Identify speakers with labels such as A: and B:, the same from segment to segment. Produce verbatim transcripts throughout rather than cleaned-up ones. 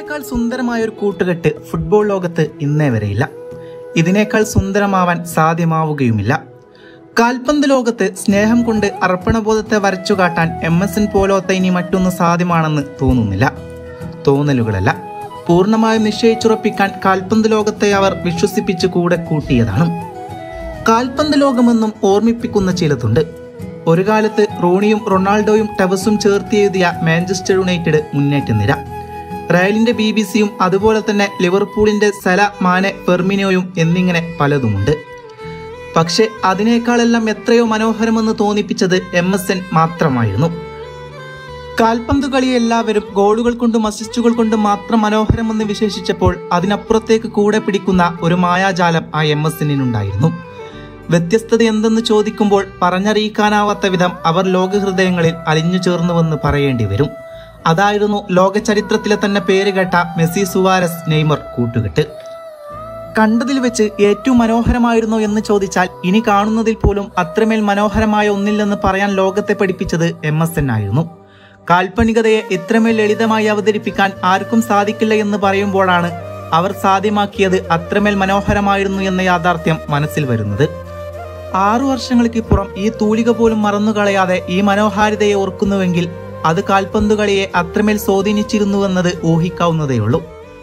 A: ഇതിനേക്കാൾ സുന്ദരമായ ഒരു കൂട്ടുകെട്ട് ഫുട്ബോൾ ലോകത്ത് ഇന്നേ വരെയില്ല. ഇതിനേക്കാൾ സുന്ദരമാവാൻ സാധ്യമാവുകയുമില്ല. കാൽപന്ത് ലോകത്ത് സ്നേഹം കൊണ്ട് അർപ്പണബോധത്തെ വരച്ചുകാട്ടാൻ എം എസ് എൻ പോലോത്ത ഇനി മറ്റൊന്ന് സാധ്യമാണെന്ന് തോന്നുന്നില്ല. തോന്നലുകളല്ല, പൂർണ്ണമായും നിശ്ചയിച്ചുറപ്പിക്കാൻ കാൽപന്ത് ലോകത്തെ അവർ വിശ്വസിപ്പിച്ച് കൂടെ കൂട്ടിയതാണ്. കാൽപന്ത് ലോകമെന്നും ഓർമ്മിപ്പിക്കുന്ന ചിലതുണ്ട്. ഒരു കാലത്ത് റോണിയും റൊണാൾഡോയും ടെവസും ചേർത്തിയെഴുതിയ മാഞ്ചസ്റ്റർ യുണൈറ്റഡ് മുന്നേറ്റ നിര, റയലിന്റെ ബി ബി സിയും അതുപോലെ തന്നെ ലിവർപൂളിന്റെ സല, മാനെ, ഫെർമിനോയും എന്നിങ്ങനെ പലതുമുണ്ട്. പക്ഷെ അതിനേക്കാളെല്ലാം എത്രയോ മനോഹരമെന്ന് തോന്നിപ്പിച്ചത് എം എസ് എൻ മാത്രമായിരുന്നു. കാൽപന്ത് കളി എല്ലാവരും ഗോളുകൾ കൊണ്ടും അസിസ്റ്റുകൾ കൊണ്ടും മാത്രം മനോഹരമെന്ന് വിശേഷിച്ചപ്പോൾ അതിനപ്പുറത്തേക്ക് കൂടെ പിടിക്കുന്ന ഒരു മായാജാലം ആ എം എസ് എന്നിനുണ്ടായിരുന്നു. വ്യത്യസ്തത എന്തെന്ന് ചോദിക്കുമ്പോൾ പറഞ്ഞറിയിക്കാനാവാത്ത വിധം അവർ ലോകഹൃദയങ്ങളിൽ അലിഞ്ഞു ചേർന്നുവെന്ന് പറയേണ്ടി വരും. അതായിരുന്നു ലോക ചരിത്രത്തിലെ തന്നെ പേരുകേട്ട മെസ്സി, സുവാരസ്, നെയ്മർ കൂട്ടുകെട്ട്. കണ്ടതിൽ വെച്ച് ഏറ്റവും മനോഹരമായിരുന്നോ എന്ന് ചോദിച്ചാൽ ഇനി കാണുന്നതിൽ പോലും അത്രമേൽ മനോഹരമായ ഒന്നില്ലെന്ന് പറയാൻ ലോകത്തെ പഠിപ്പിച്ചത് എം എസ് എൻ ആയിരുന്നു. കാൽപ്പനികതയെ ഇത്രമേൽ ലളിതമായി അവതരിപ്പിക്കാൻ ആർക്കും സാധിക്കില്ല എന്ന് പറയുമ്പോഴാണ് അവർ സാധ്യമാക്കിയത് അത്രമേൽ മനോഹരമായിരുന്നു എന്ന യാഥാർത്ഥ്യം മനസ്സിൽ വരുന്നത്. ആറു വർഷങ്ങൾക്കിപ്പുറം ഈ തൂലിക പോലും മറന്നുകളയാതെ ഈ മനോഹാരിതയെ ഓർക്കുന്നുവെങ്കിൽ അത് കാൽപന്ത് കളിയെ അത്രമേൽ സ്വാധീനിച്ചിരുന്നുവെന്നത് ഊഹിക്കാവുന്നതേയുള്ളൂ.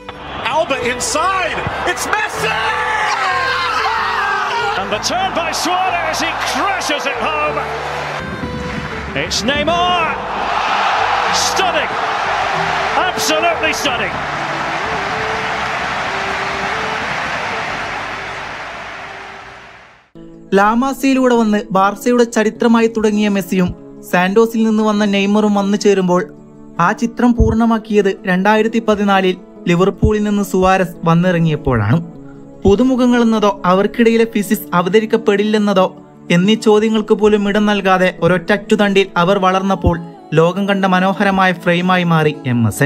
A: ലാമാസിയിലൂടെ വന്ന് ബാർസയുടെ ചരിത്രമായി തുടങ്ങിയ മെസ്സിയും സാന്റോസിൽ നിന്ന് വന്ന നെയ്മറും വന്നു ചേരുമ്പോൾ ആ ചിത്രം പൂർണ്ണമാക്കിയത് രണ്ടായിരത്തി പതിനാലിൽ ലിവർപൂളിൽ നിന്ന് സുവാരസ് വന്നിറങ്ങിയപ്പോഴാണ്. പുതുമുഖങ്ങളെന്നതോ അവർക്കിടയിലെ ഫിസിക്സ് അവതരിക്കപ്പെടില്ലെന്നതോ എന്നീ ചോദ്യങ്ങൾക്ക് പോലും ഇടം നൽകാതെ ഒരൊറ്ററ്റുതണ്ടിൽ അവർ വളർന്നപ്പോൾ ലോകം കണ്ട മനോഹരമായ ഫ്രെയിമായി മാറി എം എസ് എൻ.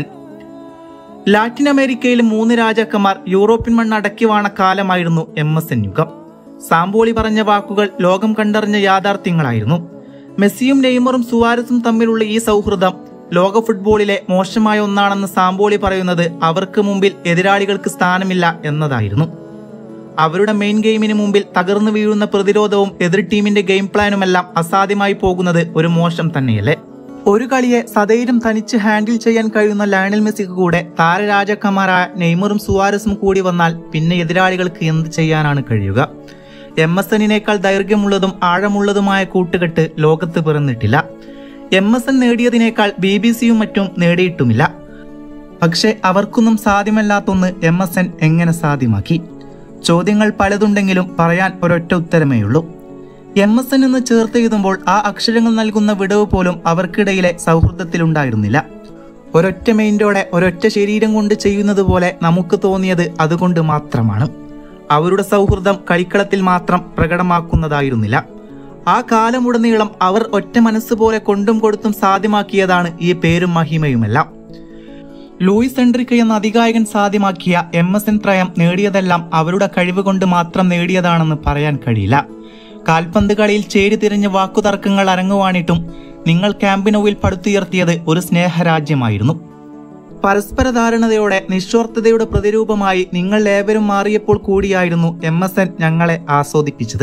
A: ലാറ്റിൻ അമേരിക്കയിലെ മൂന്ന് രാജാക്കന്മാർ യൂറോപ്യൻ മണ്ണ് അടക്കി വാണ കാലമായിരുന്നു എം എസ് എൻ യുഗം. സാമ്പോളി പറഞ്ഞ വാക്കുകൾ ലോകം കണ്ടറിഞ്ഞ യാഥാർത്ഥ്യങ്ങളായിരുന്നു. മെസ്സിയും നെയ്മറും സുവാരസും തമ്മിലുള്ള ഈ സൗഹൃദം ലോക ഫുട്ബോളിലെ മോശമായ ഒന്നാണെന്ന് സാമ്പോളി പറയുന്നത് അവർക്ക് മുമ്പിൽ എതിരാളികൾക്ക് സ്ഥാനമില്ല എന്നതായിരുന്നു. അവരുടെ മെയിൻ ഗെയിമിന് മുമ്പിൽ തകർന്നു വീഴുന്ന പ്രതിരോധവും എതിർ ടീമിന്റെ ഗെയിം പ്ലാനുമെല്ലാം അസാധ്യമായി പോകുന്നത് ഒരു മോശം തന്നെയല്ലേ. ഒരു കളിയെ സധൈര്യം തനിച്ച് ഹാൻഡിൽ ചെയ്യാൻ കഴിയുന്ന ലയണൽ മെസ്സിക്ക് കൂടെ താരരാജാക്കന്മാരായ നെയ്മറും സുവാരസും കൂടി വന്നാൽ പിന്നെ എതിരാളികൾക്ക് എന്ത് ചെയ്യാനാണ് കഴിയുക? എം എസ് എന്നിനേക്കാൾ ദൈർഘ്യമുള്ളതും ആഴമുള്ളതുമായ കൂട്ടുകെട്ട് ലോകത്ത് പിറന്നിട്ടില്ല. എം എസ് എൻ നേടിയതിനേക്കാൾ ബി ബി സിയും മറ്റും നേടിയിട്ടുമില്ല. പക്ഷെ അവർക്കൊന്നും സാധ്യമല്ലാത്തൊന്ന് എം എസ് എൻ എങ്ങനെ സാധ്യമാക്കി? ചോദ്യങ്ങൾ പലതുണ്ടെങ്കിലും പറയാൻ ഒരൊറ്റ ഉത്തരമേയുള്ളൂ. എം എസ് എൻ എന്ന് ചേർത്തെഴുതുമ്പോൾ ആ അക്ഷരങ്ങൾ നൽകുന്ന വിടവ് പോലും അവർക്കിടയിലെ സൗഹൃദത്തിലുണ്ടായിരുന്നില്ല. ഒരൊറ്റ മൈൻഡോടെ ഒരൊറ്റ ശരീരം കൊണ്ട് ചെയ്യുന്നത് പോലെ നമുക്ക് തോന്നിയത് അതുകൊണ്ട് മാത്രമാണ്. അവരുടെ സൗഹൃദം കളിക്കളത്തിൽ മാത്രം പ്രകടമാക്കുന്നതായിരുന്നില്ല. ആ കാലമുടനീളം അവർ ഒറ്റ മനസ്സുപോലെ കൊണ്ടും കൊടുത്തും സാധ്യമാക്കിയതാണ് ഈ പേരും മഹിമയുമെല്ലാം. ലൂയിസ് എൻട്രിക്ക എന്ന അതികായകൻ സാധ്യമാക്കിയ എം എസ് എൻ ത്രയം നേടിയതെല്ലാം അവരുടെ കഴിവ് കൊണ്ട് മാത്രം നേടിയതാണെന്ന് പറയാൻ കഴിയില്ല. കാൽപന്ത് കളിയിൽ ചേരി തിരിഞ്ഞ് വാക്കുതർക്കങ്ങൾ അരങ്ങുവാണിട്ടും നിങ്ങൾ ക്യാമ്പിനോവിൽ പടുത്തുയർത്തിയത് ഒരു സ്നേഹരാജ്യമായിരുന്നു. പരസ്പര ധാരണതയോടെ നിസ്വാർത്ഥതയുടെ പ്രതിരൂപമായി നിങ്ങൾ ഏവരും മാറിയപ്പോൾ കൂടിയായിരുന്നു എം എസ് എൻ ഞങ്ങളെ ആസ്വദിപ്പിച്ചത്.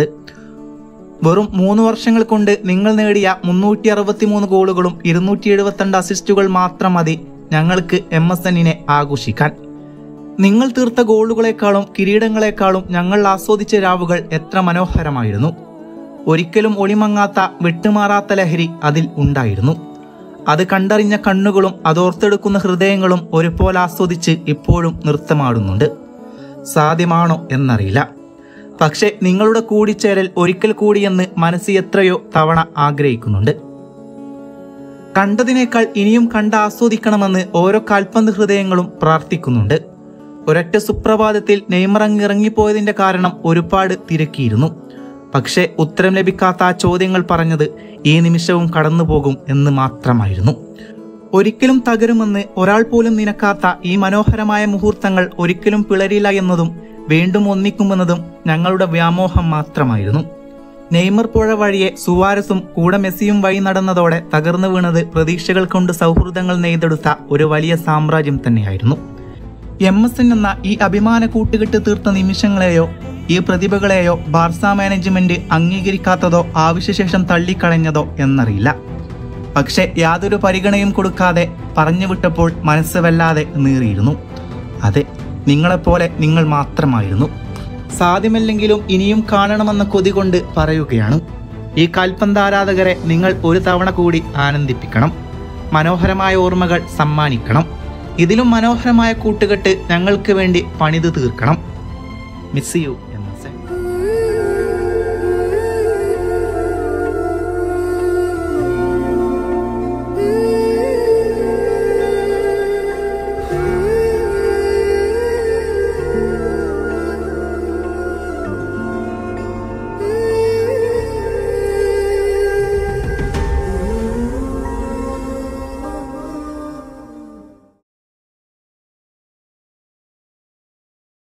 A: വെറും മൂന്ന് വർഷങ്ങൾ കൊണ്ട് നിങ്ങൾ നേടിയ മുന്നൂറ്റി അറുപത്തി മൂന്ന് ഗോളുകളും ഇരുന്നൂറ്റി എഴുപത്തിരണ്ട് അസിസ്റ്റുകൾ മാത്രം മതി ഞങ്ങൾക്ക് എം എസ് എന്നിനെ ആഘോഷിക്കാൻ. നിങ്ങൾ തീർത്ത ഗോളുകളെക്കാളും കിരീടങ്ങളെക്കാളും ഞങ്ങൾ ആസ്വദിച്ച രാവുകൾ എത്ര മനോഹരമായിരുന്നു. ഒരിക്കലും ഒളിമങ്ങാത്ത വിട്ടുമാറാത്ത ലഹരി അതിൽ ഉണ്ടായിരുന്നു. അത് കണ്ടറിഞ്ഞ കണ്ണുകളും അതോർത്തെടുക്കുന്ന ഹൃദയങ്ങളും ഒരുപോലെ ആസ്വദിച്ച് ഇപ്പോഴും നൃത്തമാടുന്നുണ്ട്. സാധ്യമാണോ എന്നറിയില്ല. പക്ഷെ നിങ്ങളുടെ കൂടിച്ചേരൽ ഒരിക്കൽ കൂടിയെന്ന് മനസ്സ് എത്രയോ തവണ ആഗ്രഹിക്കുന്നുണ്ട്. കണ്ടതിനേക്കാൾ ഇനിയും കണ്ട് ആസ്വദിക്കണമെന്ന് ഓരോ കാൽപന്ത് ഹൃദയങ്ങളും പ്രാർത്ഥിക്കുന്നുണ്ട്. ഒരൊറ്റ സുപ്രഭാതത്തിൽ നെയ്മർ അങ്ങ് ഇറങ്ങിപ്പോയതിന്റെ കാരണം ഒരുപാട് തിരക്കിയിരുന്നു. പക്ഷെ ഉത്തരം ലഭിക്കാത്ത ആ ചോദ്യങ്ങൾ പറഞ്ഞത് ഈ നിമിഷവും കടന്നുപോകും എന്ന് മാത്രമായിരുന്നു. ഒരിക്കലും തകരുമെന്ന് ഒരാൾ പോലും നിനക്കാത്ത ഈ മനോഹരമായ മുഹൂർത്തങ്ങൾ ഒരിക്കലും പിളരില്ല എന്നതും വീണ്ടും ഒന്നിക്കുമെന്നതും ഞങ്ങളുടെ വ്യാമോഹം മാത്രമായിരുന്നു. നെയ്മർ പുഴ വഴിയെ സുവാരസും കൂടെ മെസ്സിയും വഴി നടന്നതോടെ തകർന്നു വീണത് പ്രതീക്ഷകൾ കൊണ്ട് സൗഹൃദങ്ങൾ നെയ്തെടുത്ത ഒരു വലിയ സാമ്രാജ്യം തന്നെയായിരുന്നു. എം എസ് എൻ എന്ന ഈ അഭിമാന കൂട്ടുകെട്ട് തീർത്ത നിമിഷങ്ങളെയോ ഈ പ്രതിഭകളെയോ ബാർസ മാനേജ്മെന്റ് അംഗീകരിക്കാത്തതോ ആവശ്യശേഷം തള്ളിക്കളഞ്ഞതോ എന്നറിയില്ല. പക്ഷെ യാതൊരു പരിഗണയും കൊടുക്കാതെ പറഞ്ഞു വിട്ടപ്പോൾ മനസ്സ് വല്ലാതെ നീറിയിരുന്നു. അതെ, നിങ്ങളെപ്പോലെ നിങ്ങൾ മാത്രമായിരുന്നു. സാധ്യമല്ലെങ്കിലും ഇനിയും കാണണമെന്ന കൊതി കൊണ്ട് പറയുകയാണ്. ഈ കാൽപന്ത് ആരാധകരെ നിങ്ങൾ ഒരു തവണ കൂടി ആനന്ദിപ്പിക്കണം. മനോഹരമായ ഓർമ്മകൾ സമ്മാനിക്കണം. ഇതിലും മനോഹരമായ കൂട്ടുകെട്ട് ഞങ്ങൾക്ക് വേണ്ടി പണിത് തീർക്കണം. Miss U.